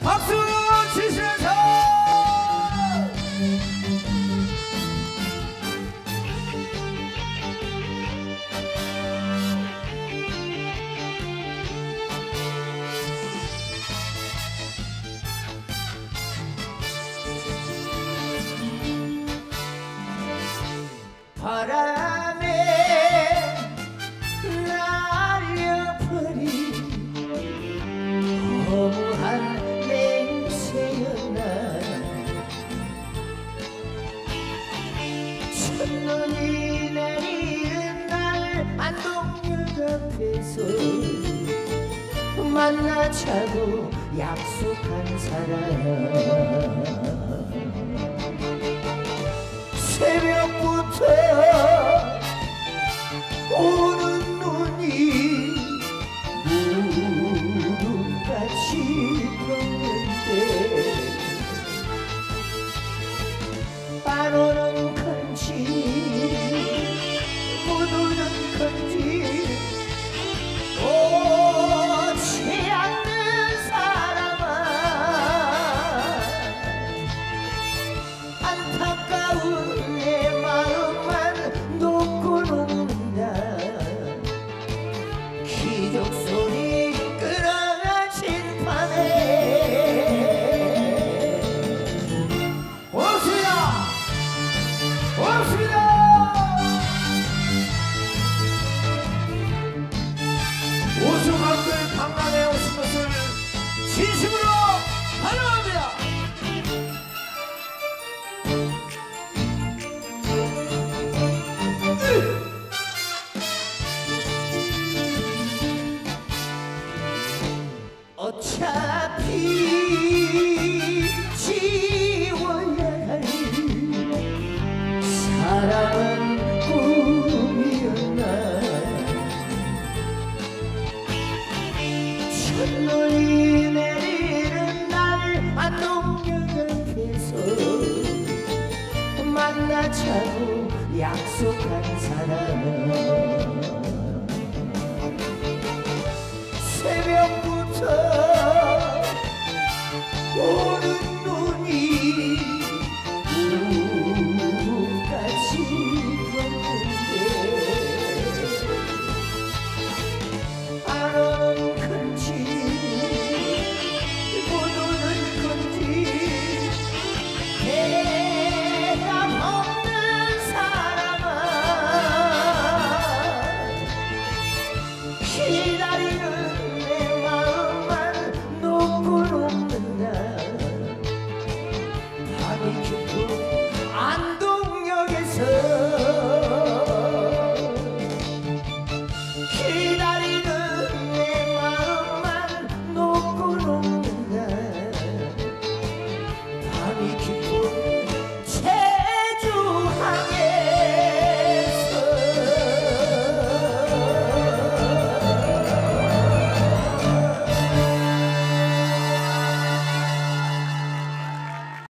박수 치시면서 바람에 날려버린 허무한 냄새였나. 첫눈이 내리는 날 안동역 앞에서 만나자고 약속한 사람. 새벽부터 오는 눈이 무릎같이 걷는데 안 오는 건지 못 오는 건지 오지 않는 사람아 안타까운 기적소리 끌어가신 밤에 오습니다 오습니다. 오수감들 강남에 오신 것을 진심으로 환영합니다. 어차피 지워야 할 사랑은 꿈이었나. 첫눈이 내리는 날 안동역 앞에서 만나자고 약속한 사람. 새벽부터 오는